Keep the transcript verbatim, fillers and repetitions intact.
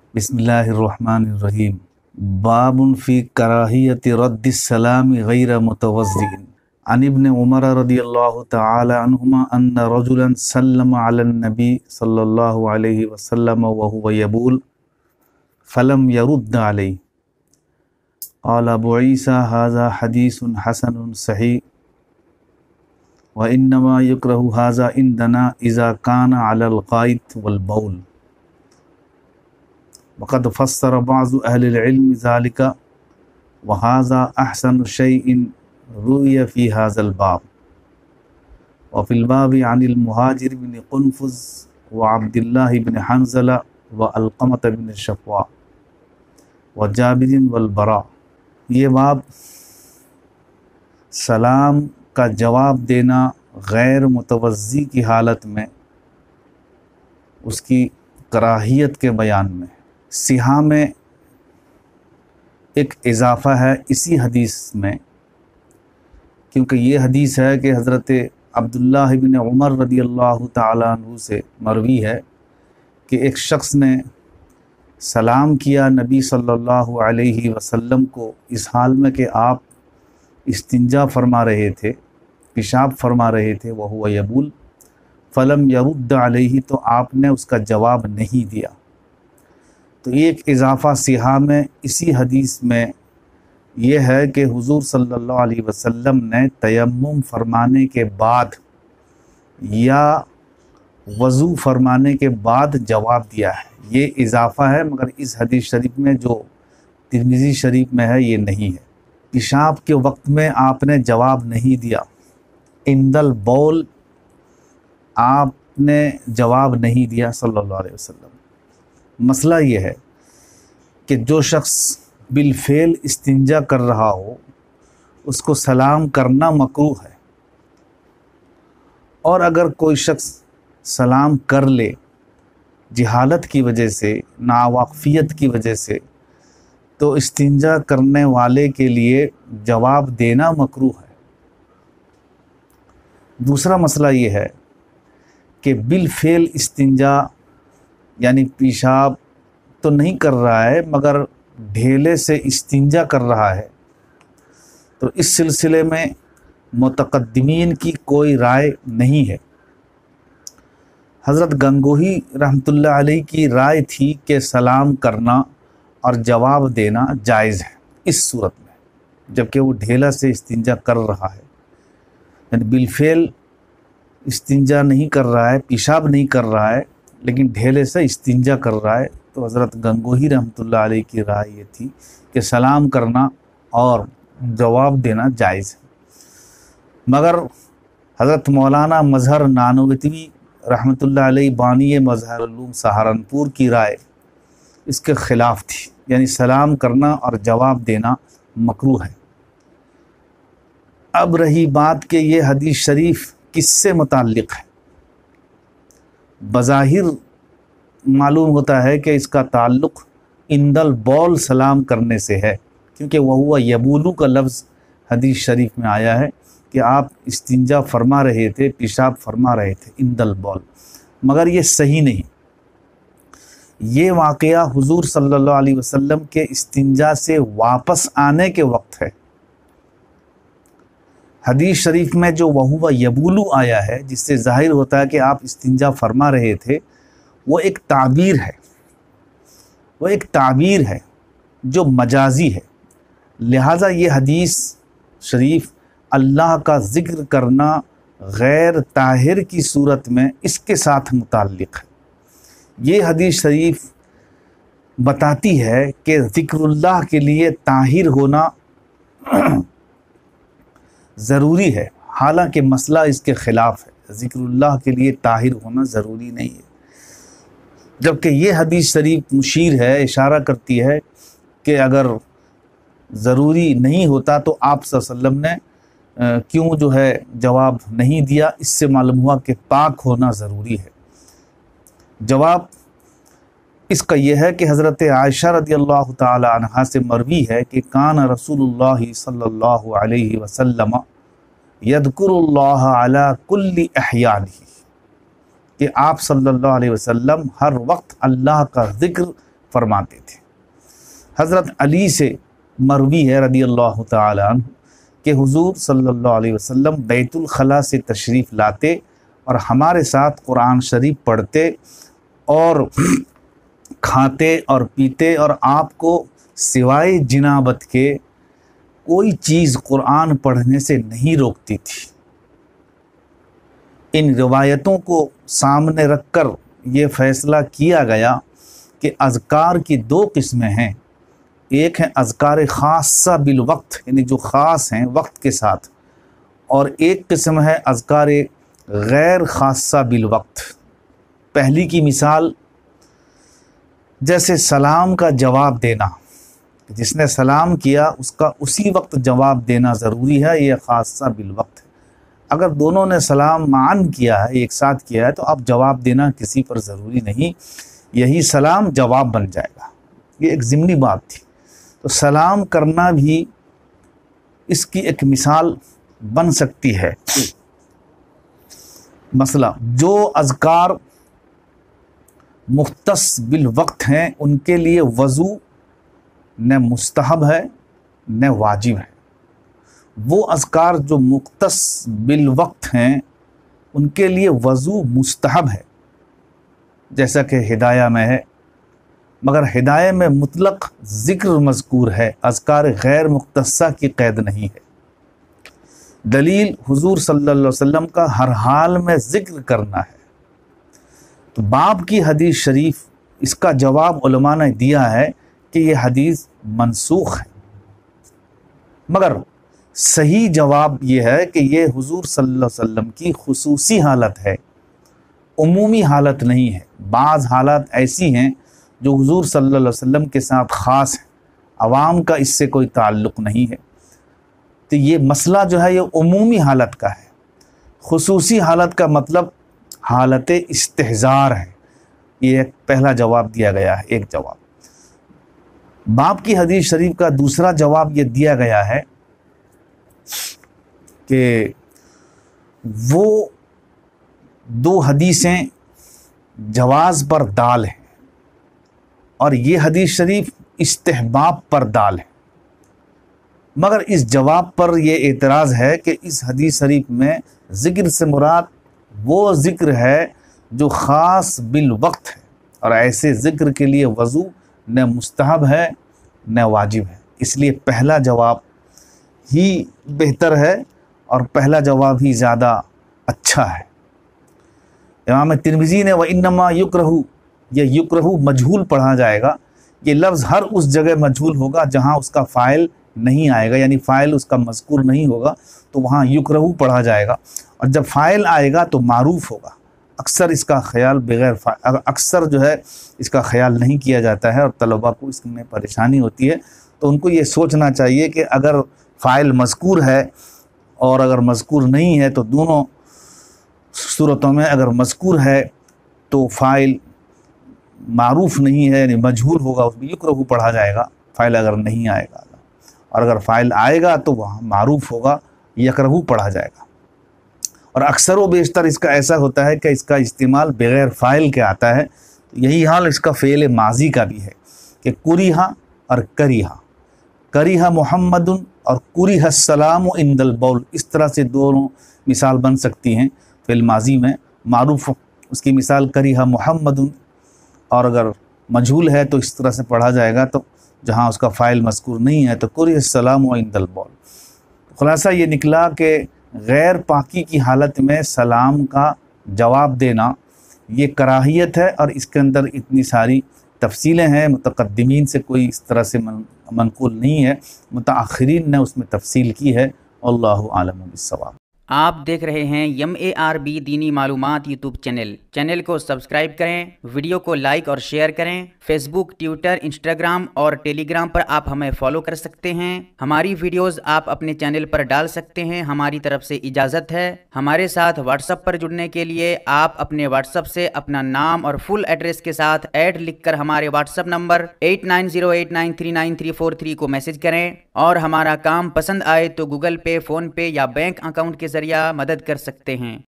بسم اللہ الرحمن الرحیم۔ باب فی کراہیت رد السلام غیر متوضئ۔ عن ابن عمر رضی اللہ تعالی عنہما ان رجلا سلم علی النبی صلی اللہ علیہ وسلم وهو یبول فلم يرد علیہ۔ قال ابو عیسیٰ ھذا حدیث حسن صحیح وانما یکرہ ھذا عندنا اذا کان علی الغائط والبول۔ وقد فسر بعض اہل العلم ذلك وهذا احسن شيء روی فی هذا الباب۔ وفي الباب عن المهاجر بن قنفذ وعبد الله بن حنظلة وعلقمة بن شقوى وجابر والبراء۔ یہ باب سلام کا جواب دینا غیر متوضی کی حالت میں اس کی کراہیت کے بیان میں۔ صحاح میں ایک اضافہ ہے اسی حدیث میں، کیونکہ یہ حدیث ہے کہ حضرت عبداللہ بن عمر رضی اللہ تعالیٰ عنہ سے مروی ہے کہ ایک شخص نے سلام کیا نبی صلی اللہ علیہ وسلم کو اس حال میں کہ آپ استنجا فرما رہے تھے، پیشاب فرما رہے تھے، وہو یبول فلم یرد علیہ، تو آپ نے اس کا جواب نہیں دیا۔ تو ایک اضافہ صحاح میں اسی حدیث میں یہ ہے کہ حضور صلی اللہ علیہ وسلم نے تیمم فرمانے کے بعد یا وضو فرمانے کے بعد جواب دیا ہے۔ یہ اضافہ ہے، مگر اس حدیث شریف میں جو ترمذی شریف میں ہے یہ نہیں ہے۔ پیشاب کے وقت میں آپ نے جواب نہیں دیا، عند البول آپ نے جواب نہیں دیا صلی اللہ علیہ وسلم۔ مسئلہ یہ ہے کہ جو شخص بالفعل استنجا کر رہا ہو اس کو سلام کرنا مکروہ ہے، اور اگر کوئی شخص سلام کر لے جہالت کی وجہ سے، ناواقفیت کی وجہ سے، تو استنجا کرنے والے کے لیے جواب دینا مکروہ ہے۔ دوسرا مسئلہ یہ ہے کہ بالفعل استنجا یعنی پیشاب تو نہیں کر رہا ہے مگر ڈھیلے سے استنجا کر رہا ہے، تو اس سلسلے میں متقدمین کی کوئی رائے نہیں ہے۔ حضرت گنگوہی رحمۃ اللہ علیہ کی رائے تھی کہ سلام کرنا اور جواب دینا جائز ہے اس صورت میں، جبکہ وہ ڈھیلا سے استنجا کر رہا ہے، یعنی بالفعل استنجا نہیں کر رہا ہے، پیشاب نہیں کر رہا ہے، لیکن ڈھیلے سے استنجا کر رہا ہے۔ تو حضرت گنگوہی رحمۃ اللہ علیہ کی رائے یہ تھی کہ سلام کرنا اور جواب دینا جائز ہے، مگر حضرت مولانا مظہر نانوتوی رحمۃ اللہ علیہ بانی مظہر علوم سہارنپور کی رائے اس کے خلاف تھی، یعنی سلام کرنا اور جواب دینا مکروہ ہے۔ اب رہی بات کہ یہ حدیث شریف کس سے متعلق ہے، بظاہر معلوم ہوتا ہے کہ اس کا تعلق عند البول سلام کرنے سے ہے، کیونکہ وہو یبولو کا لفظ حدیث شریف میں آیا ہے کہ آپ استنجا فرما رہے تھے، پیشاب فرما رہے تھے عند البول، مگر یہ صحیح نہیں۔ یہ واقعہ حضور صلی اللہ علیہ وسلم کے استنجا سے واپس آنے کے وقت ہے۔ حدیث شریف میں جو وہو یبولو آیا ہے، جس سے ظاہر ہوتا ہے کہ آپ استنجا فرما رہے تھے، وہ ایک تعبیر ہے، وہ ایک تعبیر ہے جو مجازی ہے، لہٰذا یہ حدیث شریف اللہ کا ذکر کرنا غیر طاہر کی صورت میں اس کے ساتھ متعلق ہے۔ یہ حدیث شریف بتاتی ہے کہ ذکر اللہ کے لیے طاہر ہونا ضروری ہے، حالانکہ مسئلہ اس کے خلاف ہے، ذکر اللہ کے لیے طاہر ہونا ضروری نہیں ہے، جبکہ یہ حدیث شریف مشیر ہے، اشارہ کرتی ہے کہ اگر ضروری نہیں ہوتا تو آپ صلی اللہ علیہ وسلم نے کیوں جو ہے جواب نہیں دیا۔ اس سے معلوم ہوا کہ پاک ہونا ضروری ہے۔ جواب اس کا یہ ہے کہ حضرت عائشہ رضی اللہ تعالی عنہا سے مروی ہے کہ کان رسول اللہ صلی اللہ علیہ وسلم یذکر اللہ علی کل احیانہ، کہ آپ صلی اللہ علیہ وسلم ہر وقت اللہ کا ذکر फरमाते थे। हज़रत अली से मरवी है रदी अल्लाह ताला अन्हु कि हुजूर सल्लल्लाहु अलैहि वसल्लम बैतुल खला से तशरीफ़ लाते और हमारे साथ कुरान शरीफ पढ़ते और खाते और पीते, और आपको सिवाय जिनाबत के कोई चीज़ कुरान पढ़ने से नहीं रोकती थी। इन रिवायतों को सामने रखकर ये फ़ैसला किया गया कि अज़कार की दो किस्में हैं। एक है अज़कार ख़ासा बिल वक्त, यानी जो ख़ास हैं वक्त के साथ, और एक किस्म है अज़कार गैर ख़ासा बिल वक्त। पहली की मिसाल जैसे सलाम का जवाब देना, जिसने सलाम किया उसका उसी वक्त जवाब देना ज़रूरी है, ये ख़ासा बिल वक्त है। अगर दोनों ने सलाम मान किया है, एक साथ किया है, तो अब जवाब देना किसी पर ज़रूरी नहीं, यही सलाम जवाब बन जाएगा। ये एक ज़िमनी बात थी। तो सलाम करना भी इसकी एक मिसाल बन सकती है। मसला जो अज़कार मुख्तस बिल वक्त हैं उनके लिए वज़ू न मुस्तहब है न वाजिब है। वो अज़कार जो मुख्तस बिल वक्त हैं उनके लिए वज़ू मुस्तहब है, जैसा कि हिदाया में है, मगर हिदाया में मुतलक ज़िक्र मज़कूर है, अज़कार गैर मुख्तसा की क़ैद नहीं है। दलील हुजूर सल्लल्लाहु अलैहि वसल्लम का हर हाल में ज़िक्र करना है। तो बाब की हदीस शरीफ इसका जवाब उलमा ने दिया है कि ये हदीस मनसूख है, मगर सही जवाब ये है कि ये हुजूर सल्लल्लाहु अलैहि वसल्लम की खुसूसी हालत है, उमूमी हालत नहीं है। बाज़ हालत ऐसी हैं जो हुजूर सल्लल्लाहु अलैहि वसल्लम के साथ ख़ास है, आवाम का इससे कोई ताल्लुक़ नहीं है। तो ये मसला जो है ये उमूमी हालत का है। खुसूसी हालत का मतलब हालत इस्तिहज़ार है। ये एक पहला जवाब दिया गया है, एक जवाब। बाब की हदीस शरीफ का दूसरा जवाब ये दिया गया है कि वो दो हदीसें जवाज़ पर दाल हैं और ये हदीस शरीफ इस्तिहबाब पर दाल है। मगर इस जवाब पर यह एतराज़ है कि इस हदीस शरीफ में ज़िक्र से मुराद वो ज़िक्र है जो ख़ास बिल वक्त है, और ऐसे ज़िक्र के लिए वज़ू न मुस्तहब है न वाजिब है। इसलिए पहला जवाब ही बेहतर है और पहला जवाब ही ज़्यादा अच्छा है। इमाम तिरमिज़ी ने व इन्नमा युक्रहु, यह युक्रहु मजहूल पढ़ा जाएगा। ये लफ्ज़ हर उस जगह मजहूल होगा जहाँ उसका फ़ाइल नहीं आएगा, यानी फ़ाइल उसका मज़कूर नहीं होगा, तो वहाँ युक्रहु पढ़ा जाएगा। और जब फ़ाइल आएगा तो मारूफ़ होगा। अक्सर इसका ख्याल बग़ैर अक्सर जो है इसका ख्याल नहीं किया जाता है और तलबा को इसमें परेशानी होती है। तो उनको ये सोचना चाहिए कि अगर फ़ाइल मज़कूर है और अगर मज़कूर नहीं है, तो दोनों सूरतों में अगर मज़कूर है तो फ़ाइल मारूफ़ नहीं है, यानी मजहूल होगा, उसमें युक्रहु पढ़ा जाएगा फ़ाइल अगर नहीं आएगा। और अगर फ़ाइल आएगा तो वहाँ मारूफ़ होगा, यकरहु पढ़ा जाएगा। और अक्सर व बेशतर इसका ऐसा होता है कि इसका इस्तेमाल बग़ैर फ़ाइल के आता है। तो यही हाल इसका फ़ेल माजी का भी है कि कुरिहा और करिहा, करिहा मुहम्मदुन और कुरिहा सलाम इंदल बौल, इस तरह से दोनों मिसाल बन सकती हैं फ़ेल माजी में। मारूफ़ उसकी मिसाल करिहा मुहम्मदुन, और अगर मजहूल है तो इस तरह से पढ़ा जाएगा, तो जहाँ उसका फ़ाइल मज़कूर नहीं है तो कुरिहा सलाम व इंदल बौल। ख़ुलासा ये निकला कि गैर पाकी की हालत में सलाम का जवाब देना ये कराहियत है, और इसके अंदर इतनी सारी तफसीलें हैं, मुतक़द्दिमीन से कोई इस तरह से मन, मनक़ूल नहीं है, मुतअख़िरीन ने उसमें तफसील की है। अल्लाहु आलम बिस्सवाब। आप देख रहे हैं एम ए आर बी दीनी मालूमात यूट्यूब चैनल। चैनल को सब्सक्राइब करें, वीडियो को लाइक और शेयर करें। फेसबुक, ट्विटर, इंस्टाग्राम और टेलीग्राम पर आप हमें फॉलो कर सकते हैं। हमारी वीडियोस आप अपने चैनल पर डाल सकते हैं। हमारी तरफ से इजाज़त है। हमारे साथ व्हाट्सएप पर जुड़ने के लिए आप अपने व्हाट्सएप से अपना नाम और फुल एड्रेस के साथ ऐड लिखकर हमारे WhatsApp number eight nine zero eight nine three nine three four three को मैसेज करें। और हमारा काम पसंद आए तो गूगल पे, फ़ोन पे या बैंक अकाउंट के ज़रिए मदद कर सकते हैं।